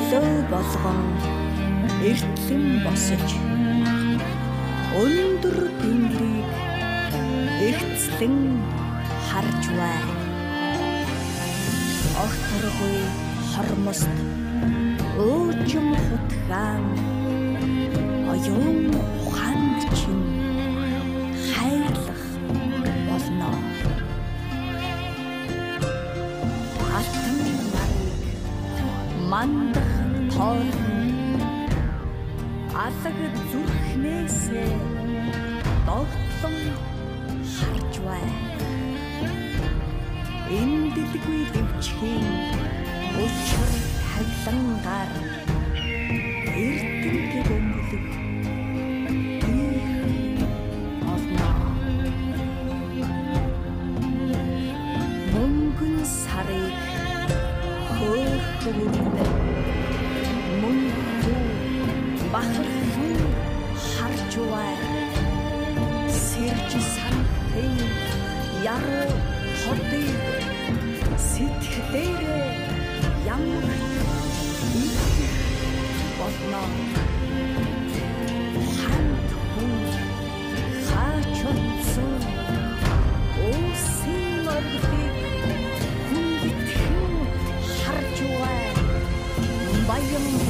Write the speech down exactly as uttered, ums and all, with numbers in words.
өглөө болгон эртлэн босож өндөр тэнгэрийг эртцлэн харж бай. Огторгүй хормост өөжим хутгаан оюун ухаанд чинь хайрлах болно. Алтан нарыг мандах тоолн алаг зүрхнээсээ догтлон харж бай. Эндэлгүй дэвчхийн өчр тавлангаар эрдэнэт өнгөлөг олно. Мөнгөн сарыг хөөхөн мөнгө бахархан харж бай. Сэрж сантын яруу хотыг сэтгэлээрээ ямар их болно. Ханд хүн хаач онцон өсөн ордыг хүндэтхэн харж бай. Баян